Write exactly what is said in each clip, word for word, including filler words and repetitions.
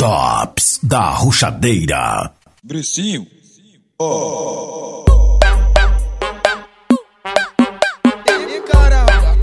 Tops da Ruxadeira. Bricinho. Oh. E caramba.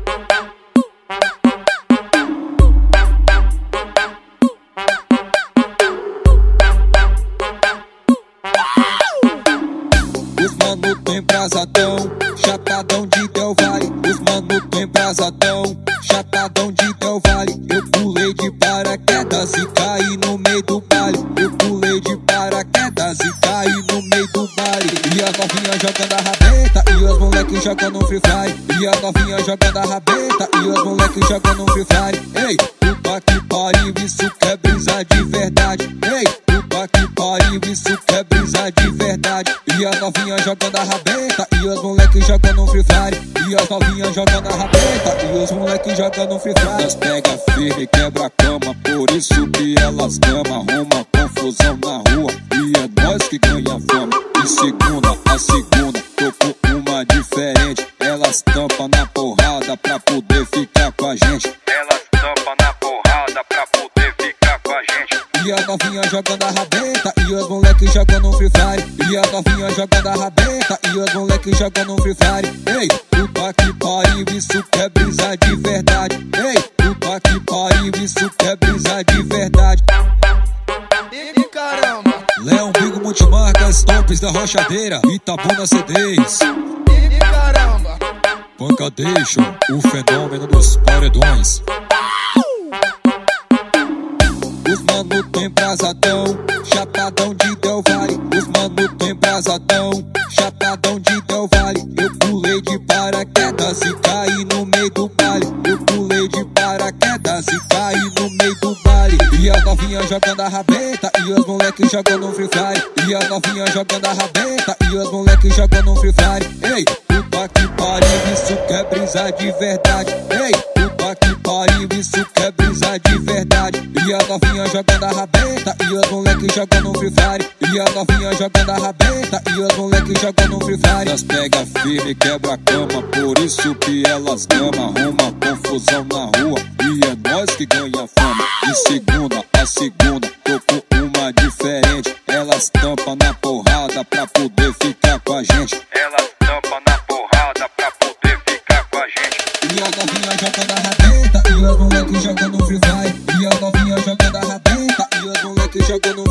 Os mano tem brasadão, chapadão de Del Valle. Os mano tem brasadão, chapadão de Del Valle. Eu pulei de paraquedas e caí no meio do baile. Eu pulei de paraquedas e caí no meio do baile. E as novinhas jogando a rabeta e os moleques jogando Free Fire. E as novinhas jogando a rabeta e os moleques jogando Free Fire. Ei, puta que pariu, isso que é brisa de verdade. Ei, puta que pariu, isso que é brisa de verdade. E as novinhas jogando a rabeta e os moleques jogando Free Fire. E as novinhas jogando a rabeta e os moleques jogando Free Fire. Elas pega firme e quebra a cama, por isso que elas cama. Arruma confusão na rua e é nós que ganha fama. De segunda a segunda, tô com uma diferente. Elas tampam na porrada pra poder ficar com a gente. Elas tampam na porrada pra poder ficar com a gente. E as novinhas jogando a rabeta e os moleques jogando Free Fire. E as novinhas jogando a rabeta e os moleques jogando Free Fire. Ei, puta que pariu, isso que é brisa de verdade. Ei, puta que pariu, isso que é brisa de verdade. E caramba. Leão Bigo Multimarcas, tops da Rochadeira, Itabuna C Ds. E caramba. Pancadation, o fenômeno dos paredões. Os mano tem brasadão, chapadão de Del Valle. Os mano tem brasadão, chapadão de Del Valle. Eu pulei de paraquedas e caí no meio do baile. Eu pulei de paraquedas e caí no meio do baile. E as novinhas jogando a rabeta e os moleques jogando Free Fire. E as novinhas jogando a rabeta e os moleques jogando Free Fire. Ei, puta que pariu, isso que é brisa de verdade. Ei, puta que pariu, isso que é brisa de verdade. E as novinhas jogando a rabeta e os moleques jogando Free Fire. E as novinhas jogando a rabeta e os moleques jogando Free Fire. Elas pega firme e quebra a cama, por isso que elas gama. Arruma confusão na rua e é nós que ganha fama. De segunda a segunda, tô com uma diferente. Elas tampam na porrada pra poder ficar com a gente. Elas tampam na porrada pra poder ficar com a gente. E as novinhas jogando a rabeta e os moleques jogando Free Fire. E as novinhas jogando a rabeta e os moleques jogando